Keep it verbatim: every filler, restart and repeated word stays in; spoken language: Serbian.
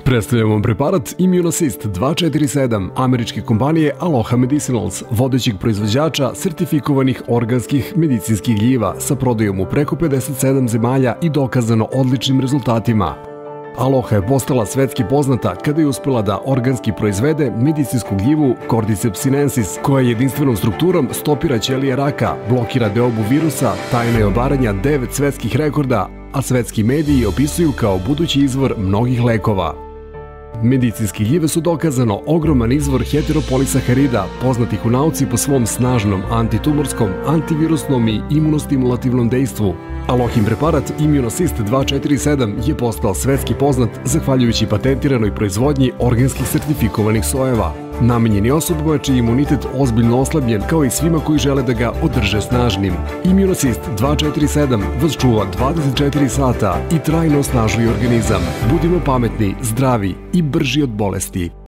Predstavljamo vam preparat Immunocyst dva četiri sedam američke kompanije Aloha Medicinals, vodećeg proizvođača sertifikovanih organskih medicinskih gljiva sa prodajom u preko pedeset sedam zemalja i dokazano odličnim rezultatima. Aloha je postala svetski poznata kada je uspela da organski proizvede medicinsku gljivu Cordyceps sinensis, koja jedinstvenom strukturom stopira ćelije raka, blokira deobu virusa, tajna je obaranja devet svetskih rekorda, a svetski mediji opisuju kao budući izvor mnogih lekova. Medicinske gljive su dokazano ogroman izvor heteropolisaharida, poznatih u nauci po svom snažnom antitumorskom, antivirusnom i imunostimulativnom dejstvu. Alohin preparat Immunocyst dva četiri sedam je postao svetski poznat zahvaljujući patentiranoj proizvodnji organskih sertifikovanih sojeva. Namenjen je osobama čiji je imunitet ozbiljno oslabljen, kao i svima koji žele da ga održe snažnim. Immunocyst dva četiri sedam vas čuva dvadeset četiri sata i trajno osnažuje organizam. Budimo pametni, zdravi i brži od bolesti.